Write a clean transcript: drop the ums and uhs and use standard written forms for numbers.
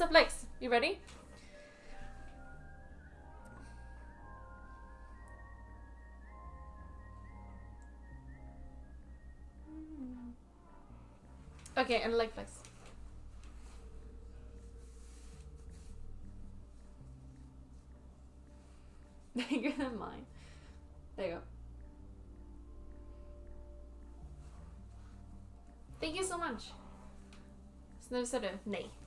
up, Lex? You ready? Okay, and leg flex. Bigger than mine. There you go. Thank you so much. Snövsar du? Nej.